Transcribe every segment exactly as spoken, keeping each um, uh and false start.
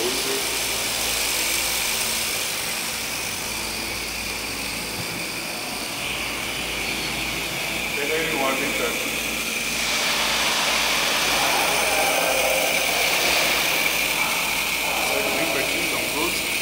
closer. Pega ele no ar bem perto. Sai bem pertinho, dá um close.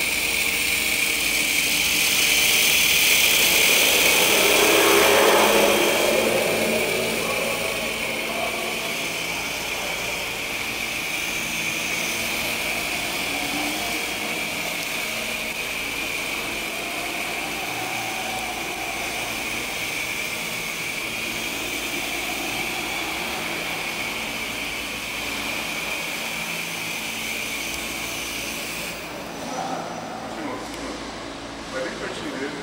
Vai bem pertinho dele.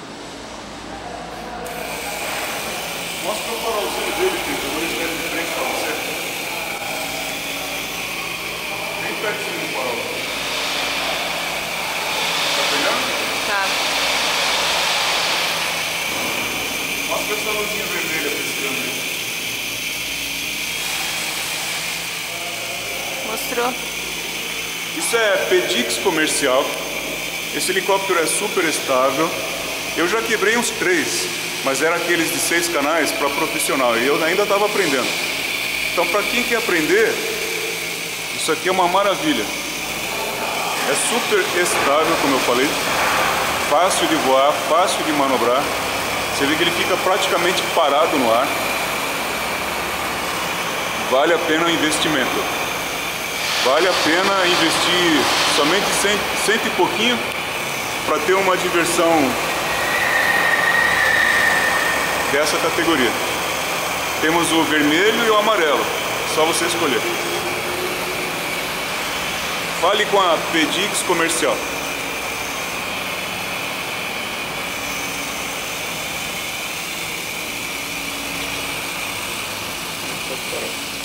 Mostra o farolzinho dele, Pedro. Eu vou deixar ele de frente para você. Bem pertinho do farol. Tá pegando? Tá. Mostra essa luzinha vermelha piscando aí. Mostrou. Isso é Pedix comercial. Esse helicóptero é super estável. Eu já quebrei uns três, mas era aqueles de seis canais para profissional e eu ainda estava aprendendo. Então, para quem quer aprender, isso aqui é uma maravilha. É super estável, como eu falei, fácil de voar, fácil de manobrar. Você vê que ele fica praticamente parado no ar. Vale a pena o investimento. Vale a pena investir somente cem, cento e pouquinho para ter uma diversão dessa categoria. Temos o vermelho e o amarelo, só você escolher. Fale com a Pedix Comercial. Pode parar.